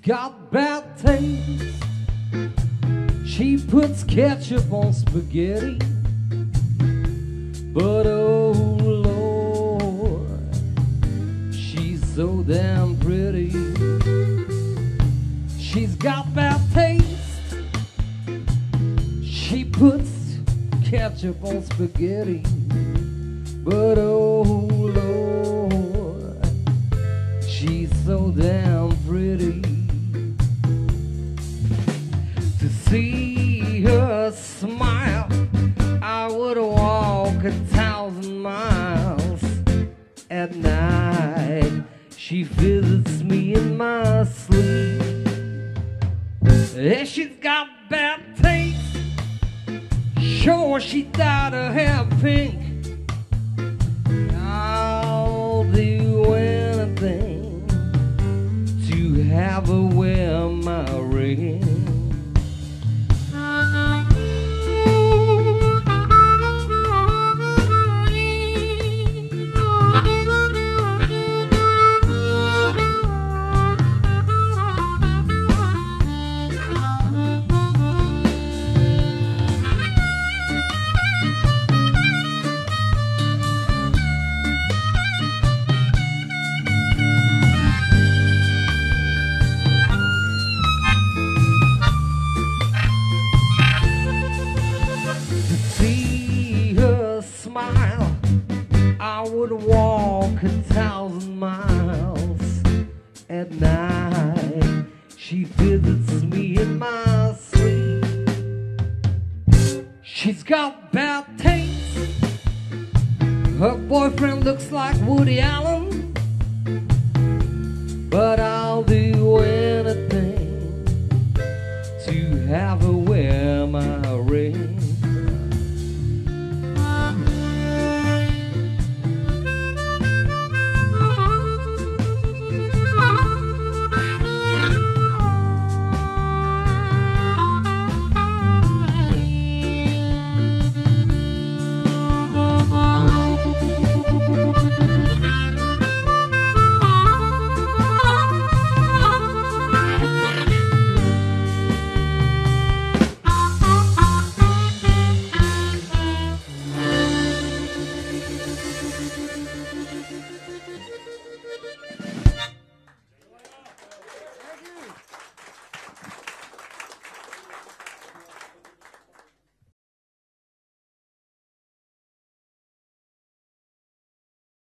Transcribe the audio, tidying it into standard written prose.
got bad taste. She puts ketchup on spaghetti. But oh Lord, she's so damn pretty. She's got bad taste. She puts ketchup on spaghetti. But oh Lord, she's so damn pretty. To see her smile, I would walk 1,000 miles. At night, she visits me in my sleep. Yeah, she's got bad taste. Sure, she dyed her hair pink. I'll do anything to have her wear my ring. I would walk 1,000 miles. At night, she visits me in my sleep. She's got bad taste. Her boyfriend looks like Woody Allen, but